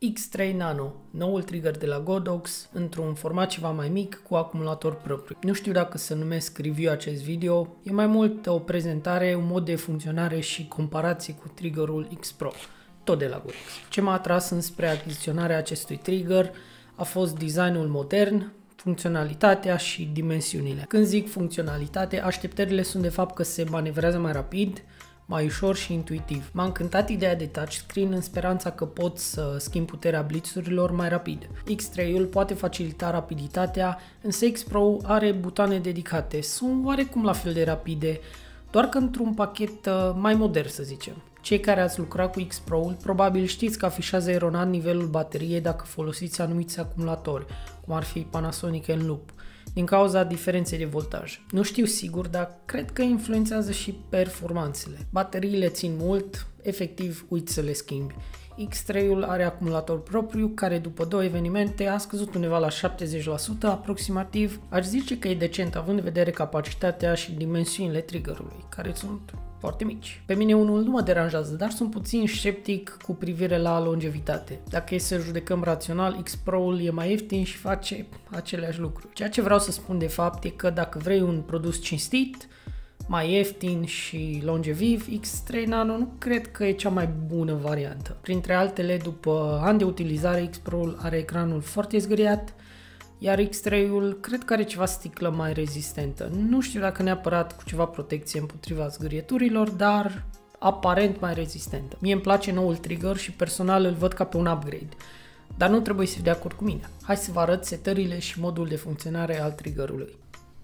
X3 Nano, noul trigger de la Godox, într-un format ceva mai mic, cu acumulator propriu. Nu știu dacă să numesc review acest video, e mai mult o prezentare, un mod de funcționare și comparație cu triggerul X Pro, tot de la Godox. Ce m-a atras înspre achiziționarea acestui trigger a fost designul modern, funcționalitatea și dimensiunile. Când zic funcționalitate, așteptările sunt de fapt că se manevrează mai rapid, mai ușor și intuitiv. M-a încântat ideea de touchscreen în speranța că pot să schimb puterea blitzurilor mai rapid. X3-ul poate facilita rapiditatea, însă X Pro are butoane dedicate. Sunt oarecum la fel de rapide, doar că într-un pachet mai modern, să zicem. Cei care ați lucrat cu X Pro-ul probabil știți că afișează eronat nivelul bateriei dacă folosiți anumiți acumulatori, cum ar fi Panasonic N-Loop, din cauza diferenței de voltaj. Nu știu sigur, dar cred că influențează și performanțele. Bateriile țin mult, efectiv uiți să le schimbi. X3-ul are acumulator propriu, care după 2 evenimente a scăzut undeva la 70% aproximativ. Aș zice că e decent având în vedere capacitatea și dimensiunile triggerului, care sunt foarte mici. Pe mine unul nu mă deranjează, dar sunt puțin sceptic cu privire la longevitate. Dacă e să judecăm rațional, X Pro-ul e mai ieftin și face aceleași lucruri. Ceea ce vreau să spun de fapt e că dacă vrei un produs cinstit, mai ieftin și longeviv, X3 Nano nu cred că e cea mai bună variantă. Printre altele, după ani de utilizare, X Pro-ul are ecranul foarte zgâriat, iar X3-ul cred că are ceva sticlă mai rezistentă. Nu știu dacă neapărat cu ceva protecție împotriva zgârieturilor, dar aparent mai rezistentă. Mie îmi place noul trigger și personal îl văd ca pe un upgrade, dar nu trebuie să fii de acord cu mine. Hai să vă arăt setările și modul de funcționare al triggerului.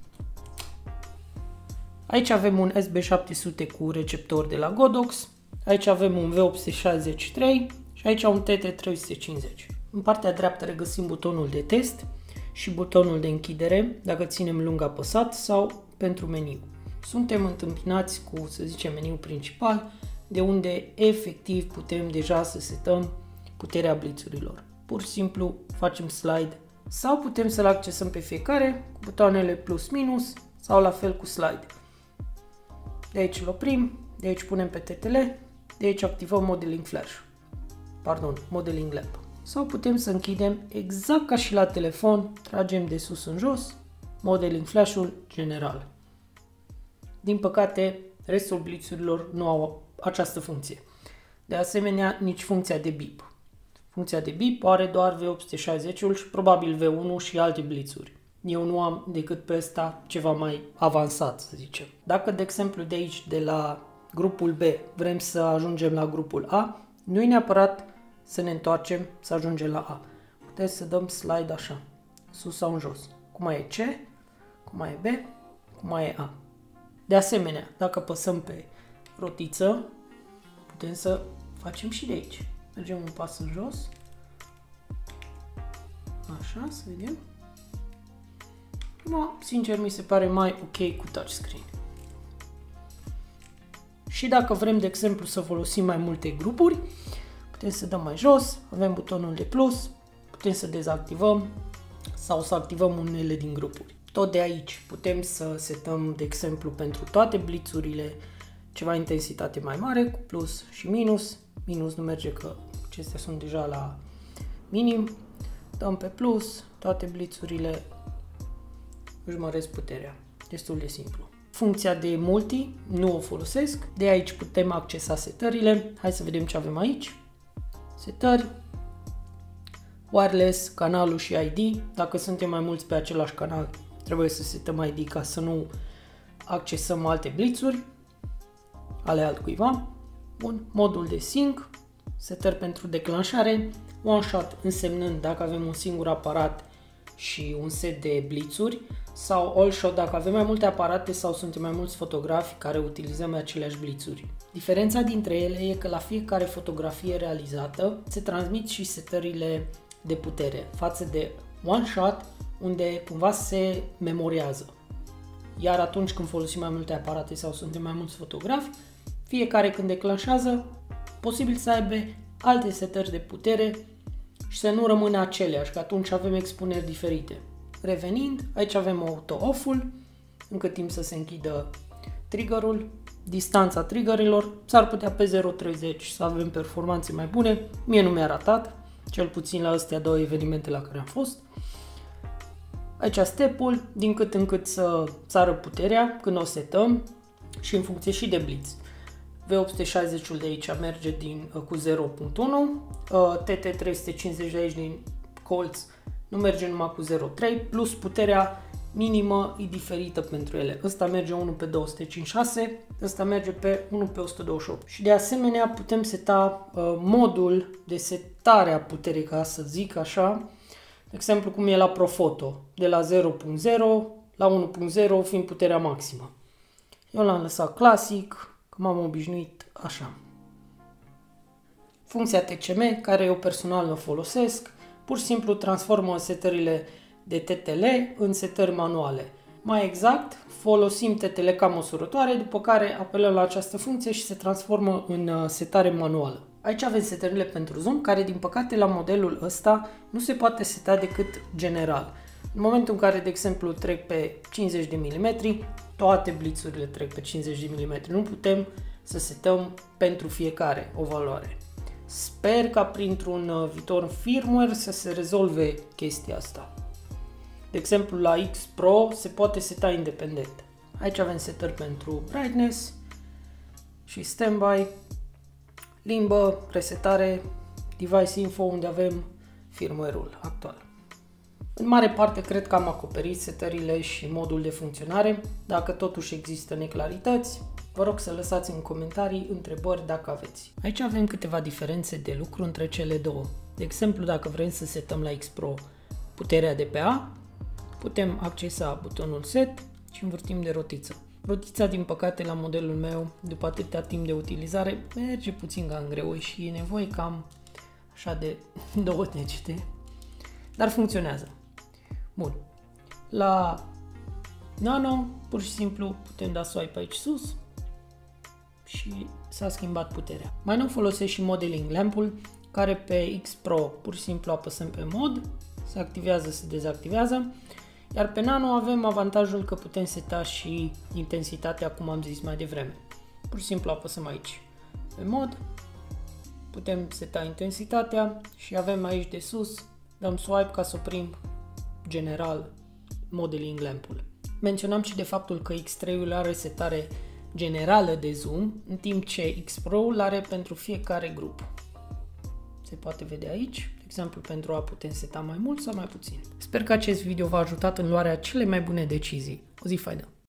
Aici avem un SB700 cu receptor de la Godox, aici avem un V863 și aici un TT350. În partea dreaptă regăsim butonul de test și butonul de închidere, dacă ținem lung apăsat, sau pentru meniu. Suntem întâmpinați cu, să zicem, meniul principal, de unde efectiv putem deja să setăm puterea blitzurilor. Pur și simplu facem slide sau putem să-l accesăm pe fiecare cu butoanele plus-minus sau la fel cu slide. De aici îl oprim, de aici punem pe TTL, de aici activăm Modeling Lamp. Sau putem să închidem exact ca și la telefon, tragem de sus în jos, Modeling Flash-ul general. Din păcate, restul blitzurilor nu au această funcție. De asemenea, nici funcția de bip. Funcția de bip are doar V860-ul și probabil V1 și alte blitzuri. Eu nu am decât pe ăsta ceva mai avansat, să zicem. Dacă, de exemplu, de aici, de la grupul B, vrem să ajungem la grupul A, nu e neapărat să ne întoarcem să ajungem la A. Putem să dăm slide așa, sus sau în jos. Cum mai e C, cum mai e B, cum mai e A. De asemenea, dacă apăsăm pe rotiță, putem să facem și de aici. Mergem un pas în jos. Așa, să vedem. Sincer, mi se pare mai ok cu touchscreen. Și dacă vrem, de exemplu, să folosim mai multe grupuri, putem să dăm mai jos, avem butonul de plus, putem să dezactivăm sau să activăm unele din grupuri. Tot de aici putem să setăm, de exemplu, pentru toate blitzurile ceva intensitate mai mare, cu plus și minus. Minus nu merge că acestea sunt deja la minim. Dăm pe plus, toate blitzurile își măresc puterea. Destul de simplu. Funcția de multi nu o folosesc. De aici putem accesa setările. Hai să vedem ce avem aici. Setări, wireless, canalul și ID. Dacă suntem mai mulți pe același canal, trebuie să setăm ID ca să nu accesăm alte blitzuri ale altcuiva. Bun, modul de sync, setări pentru declanșare, one shot însemnând dacă avem un singur aparat și un set de blitzuri, sau all shot dacă avem mai multe aparate sau suntem mai mulți fotografi care utilizăm aceleași blitzuri. Diferența dintre ele e că la fiecare fotografie realizată se transmit și setările de putere față de one shot, unde cumva se memoriază. Iar atunci când folosim mai multe aparate sau suntem mai mulți fotografi, fiecare când declanșează, posibil să aibă alte setări de putere și să nu rămână aceleași, că atunci avem expuneri diferite. Revenind, aici avem auto-off-ul, încă timp să se închidă triggerul, distanța triggerilor, s-ar putea pe 0.30 să avem performanțe mai bune, mie nu mi-a ratat, cel puțin la astea două evenimente la care am fost. Aici step-ul, din cât în cât să sară puterea când o setăm și în funcție și de blitz. V860-ul de aici merge cu 0.1, TT350 de aici din colț nu merge numai cu 0.3, plus puterea minimă e diferită pentru ele. Ăsta merge 1 pe 256, ăsta merge pe 1 pe 128. Și de asemenea putem seta modul de setare a puterii, ca să zic așa, de exemplu cum e la Profoto, de la 0.0 la 1.0 fiind puterea maximă. Eu l-am lăsat clasic, că m-am obișnuit așa. Funcția TCM, care eu personal o folosesc, pur și simplu transformă setările de TTL în setări manuale. Mai exact, folosim TTL ca măsurătoare, după care apelăm la această funcție și se transformă în setare manuală. Aici avem setările pentru zoom, care din păcate la modelul ăsta nu se poate seta decât general. În momentul în care, de exemplu, trec pe 50 de mm, toate blitzurile trec pe 50 de mm. Nu putem să setăm pentru fiecare o valoare. Sper ca printr-un viitor firmware să se rezolve chestia asta. De exemplu, la X Pro se poate seta independent. Aici avem setări pentru brightness și standby, limbă, resetare, device info, unde avem firmware-ul actual. În mare parte cred că am acoperit setările și modul de funcționare. Dacă totuși există neclarități, vă rog să lăsați în comentarii întrebări dacă aveți. Aici avem câteva diferențe de lucru între cele două. De exemplu, dacă vrem să setăm la X Pro puterea DPA, putem accesa butonul Set și învârtim de rotiță. Rotița, din păcate, la modelul meu, după atâta timp de utilizare, merge puțin cam greu și e nevoie cam așa de 2 degete, dar funcționează. Bun. La Nano, pur și simplu, putem da swipe aici sus și s-a schimbat puterea. Mai nou folosesc și Modeling Lamp-ul, care pe X Pro pur și simplu apăsăm pe mod, se activează, se dezactivează, iar pe Nano avem avantajul că putem seta și intensitatea, cum am zis mai devreme. Pur și simplu apăsăm aici pe mod, putem seta intensitatea și avem aici de sus, dăm swipe ca să oprim general Modeling Lamp-ul. Menționam și de faptul că X3-ul are setare generală de zoom, în timp ce X Pro-ul are pentru fiecare grup. Se poate vedea aici, de exemplu, pentru a putea seta mai mult sau mai puțin. Sper că acest video v-a ajutat în luarea cele mai bune decizii. O zi faină!